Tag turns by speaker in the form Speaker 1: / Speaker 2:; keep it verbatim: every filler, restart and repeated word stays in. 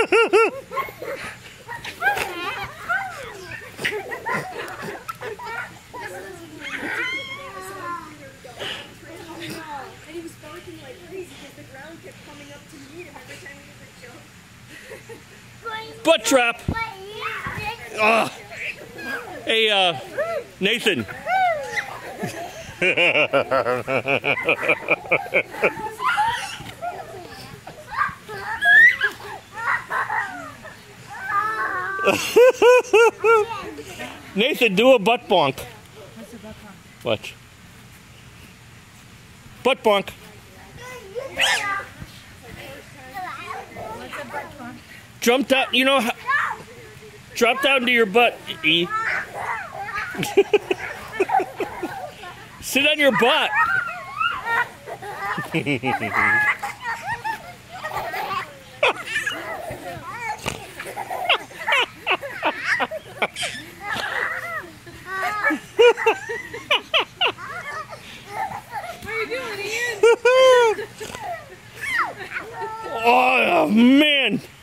Speaker 1: he was barking like crazy because the ground kept coming up to meet him every time he would jump.
Speaker 2: Butt trap! Uh, hey, uh, Nathan. Nathan, do a butt bonk.
Speaker 3: What's a butt bonk?
Speaker 2: Watch. Butt bonk.
Speaker 3: What's a butt bonk?
Speaker 2: Jump down, you know, how, drop down to your butt, E. Sit on your butt.
Speaker 1: What are you doing, Ian?
Speaker 2: Oh, man.